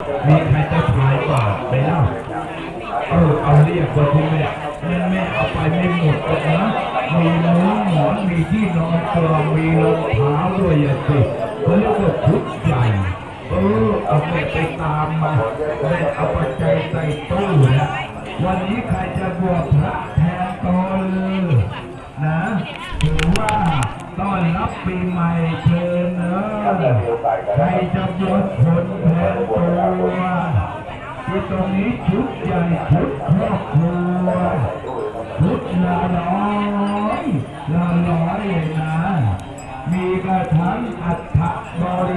มีใครจะขายบาทไปแล้วเอาเรียกคนที่แม่เอาไปไม่หมดเลยนะมีมุ้งหมอนมีที่นอนกรองมีรองเท้าด้วยอย่าสิเขาเรียกว่าชุดใหญ่เอาแม่ไปตามมาแม่เอาปัจจัยใส่ตู้นะวันนี้ใครจะบวชพระแทนตนนะถือว่าต้อนรับปีใหม่เชิญเนอะใครจะบวชคนแทนตัวที่ตรงนี้ชุดใหญ่ชุดครอบครัวชุดละร้อยเลยนะมีกระทั่งอัฐบริ